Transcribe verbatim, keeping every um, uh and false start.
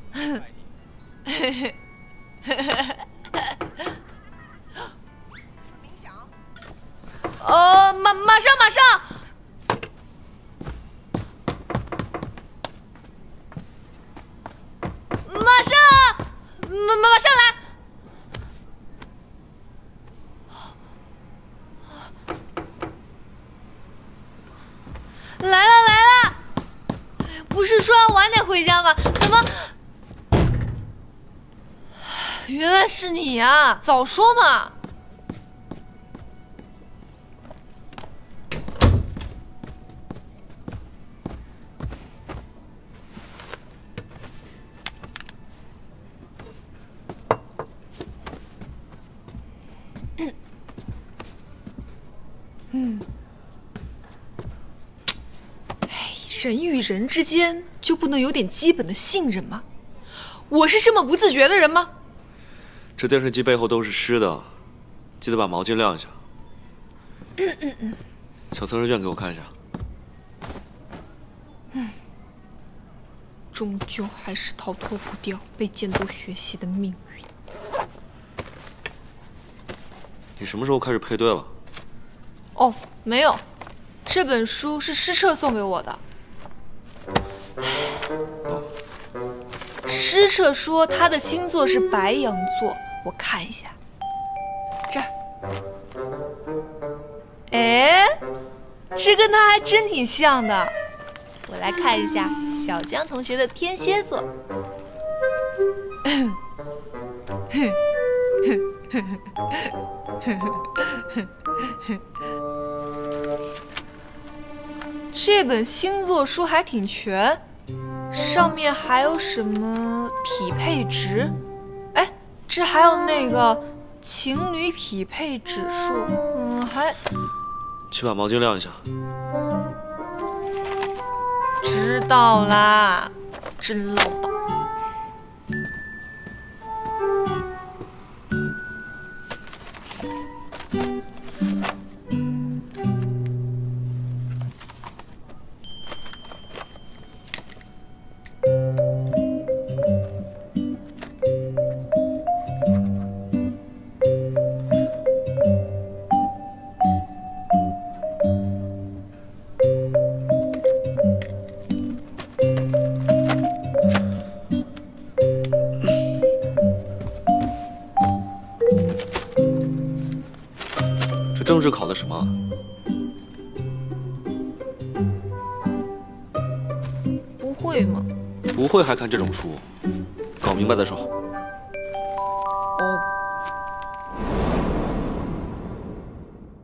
冥想。 呃，马马上马上。马上，马马马上来。 来了来了，不是说要晚点回家吗？怎么？原来是你呀！早说嘛！嗯。嗯 人与人之间就不能有点基本的信任吗？我是这么不自觉的人吗？ 这电视机背后都是湿的，记得把毛巾晾一下。 嗯嗯嗯。 小测试卷给我看一下。 嗯，终究还是逃脱不掉被监督学习的命运。 你什么时候开始配对了？ 哦，没有，这本书是诗澈送给我的。 诗澈说他的星座是白羊座，我看一下，这儿。哎，这跟他还真挺像的。我来看一下小江同学的天蝎座。这本星座书还挺全。 上面还有什么匹配值？哎，这还有那个情侣匹配指数。嗯，还去把毛巾晾一下。 知道啦，真唠叨。 政治考的什么？ 不会吗？ 不会还看这种书？搞明白再说。 哦。